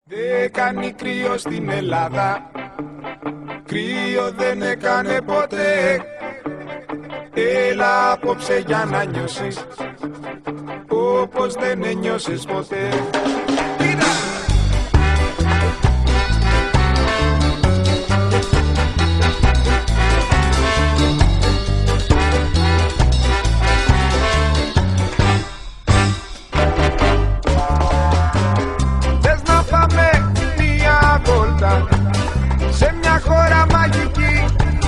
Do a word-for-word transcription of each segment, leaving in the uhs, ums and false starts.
Δεν κάνει κρύο στην Ελλάδα, κρύο δεν έκανε ποτέ. Έλα απόψε για να νιώσεις όπως δεν ένιωσες ποτέ. Σε μια χώρα μαγική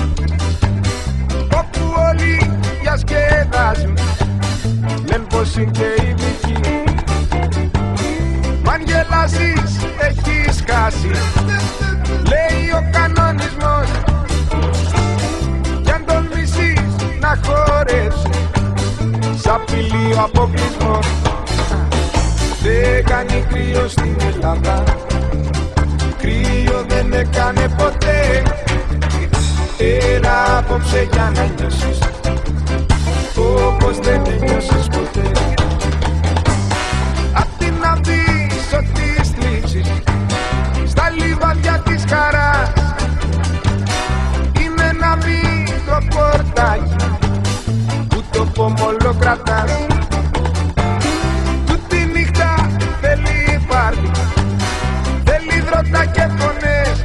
όπου όλοι διασκεδάζουν, λένε πως είναι και ειδικοί. Μ' αν γελάσεις έχεις χάσει, λέει ο κανονισμός. Κι αν τολμήσεις να χορέψεις, σ' απειλεί ο αποκλεισμός. Δεν κάνει κρύο στην Ελλάδα, κρύο δεν έκανε ποτέ. Έλα απόψε για να νιώσεις όπως δεν ένιωσες ποτέ. Απ' την Αμπίσο της θλίψης στα λιβάδια της χαράς είναι ένα μικρό πορτάκι που το πόμολο κρατάς. Τούτη νύχτα θέλει πάρτι, θέλει δρότα και φωνές,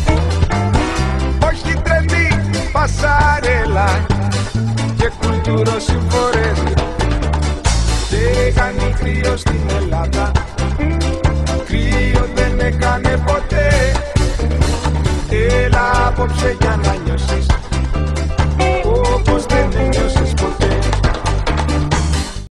όχι τρελή πασαρέλα και κουλτουροσυμφορές. Δεν κάνει κρύο στην Ελλάδα, κρύο δεν έκανε ποτέ. Έλα απόψε για να νιώσεις